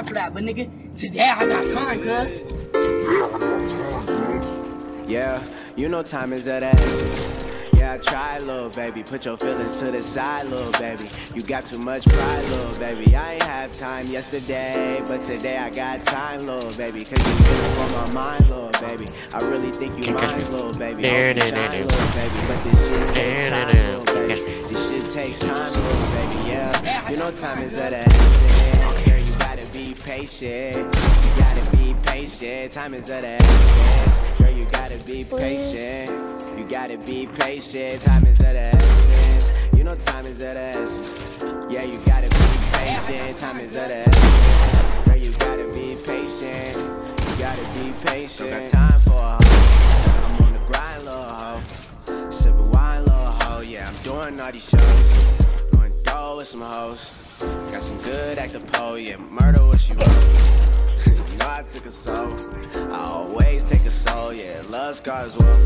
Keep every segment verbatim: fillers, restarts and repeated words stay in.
time for that, but nigga, today I got time, cuz. Yeah, you know time is of the essence. Yeah, I try, little baby. Put your feelings to the side, little baby. You got too much pride, little baby. I ain't have time yesterday, but today I got time, little baby. Cause you been up on my mind, little baby. I really think you mine, little baby. Hope you shine, little baby. But this shit takes time, little baby. This shit takes time, little baby. Yeah, you know time is of the essence. Girl, you gotta be patient. You gotta be patient. Time is of the essence. Girl, you gotta be patient. You gotta be patient, time is of the essence. You know time is of the essence. Yeah, you gotta be patient, time is of the essence. Girl, you gotta be patient. You gotta be patient. Don't got time for a hoe. I'm on the grind, little hoe. Sippin' wine, little hoe. Yeah, I'm doing all these shows. Going dough with some hoes. Got some good at the pole. Yeah, murder what she wrote. You know I took a soul. I always take a soul. Yeah, love scars well.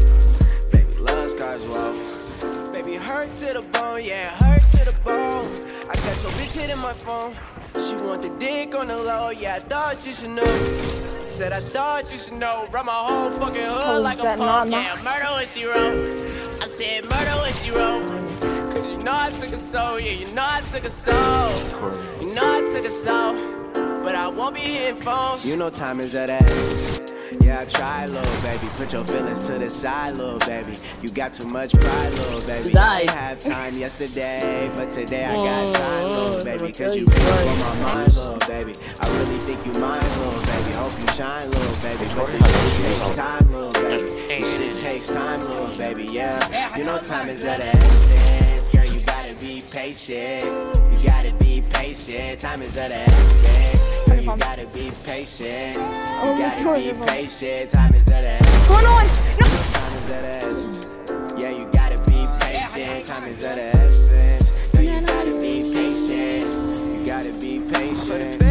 Love scars, whoa. Baby, hurt to the bone, yeah, hurt to the bone. I got your bitch hitting my phone. She want the dick on the low, yeah, I thought you should know. Said I thought you should know. Run my whole fucking hood oh, like a punk, yeah, murder what she wrote. I said murder what she wrote. Cause you know I took a soul, yeah, you know I took a soul. You know I took a soul, but I won't be hitting phones. You know time is of the essence. Yeah, I try, little baby. Put your feelings to the side, little baby. You got too much pride, little baby. I didn't have time yesterday, but today I got time, little baby. Cause you been up on my mind, little baby. I really think you mine, little baby. Hope you shine, little baby. But this shit takes time, little baby. This shit takes time, little baby. Yeah, you know time is of the essence. Girl, you gotta be patient. You gotta be patient. Time is of the essence. Girl, you gotta be patient. You gotta be patient. Time is of the essence. Going on. Time is of the essence. Yeah, you gotta be patient. Time is of the essence. Girl, you gotta be patient. You gotta be patient.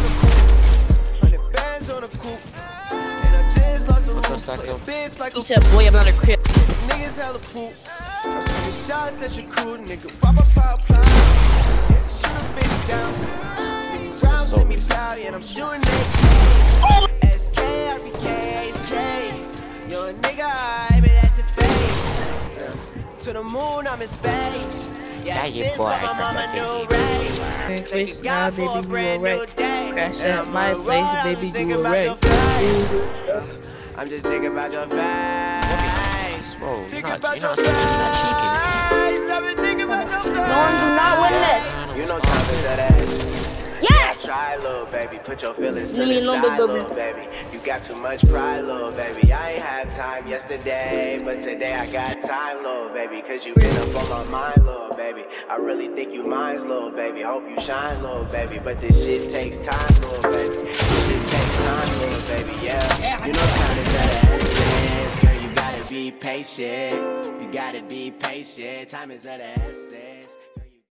Hundred bands on the coupe, and I just locked the room. Bitch like he said, boy, I'm not a crip. Niggas hella poop. I'm shooting shots at your crew, nigga. Pop up, pop, pop. Yeah, shoot a bitch down. Six rounds in me cloudy, and I'm shooting it. Oh. S K, R B K, H K. Yo, nigga, I been at your face. Yeah. To the moon, I'm in space. Yeah, I just bought my mama new race. Face now, baby, you alright. Crash at my place, baby, you alright. I'm just thinking about your face. Whoa, you're Think not, about you're your not, you're not face. I've been thinking about your face. No one do not win this. You know time is that ass. Yes! Try, little baby, put your feelings to Lily the Lumber, side, baby. little baby. You got too much pride, little baby. I ain't had time yesterday, but today I got time, little baby. Cause you been up on my mind, little baby. I really think you mine, little baby. Hope you shine, little baby. But this shit takes time, little baby. This shit takes time, little baby, yeah. You know time is at the essence. Girl, you gotta be patient. You gotta be patient. Time is at the essence.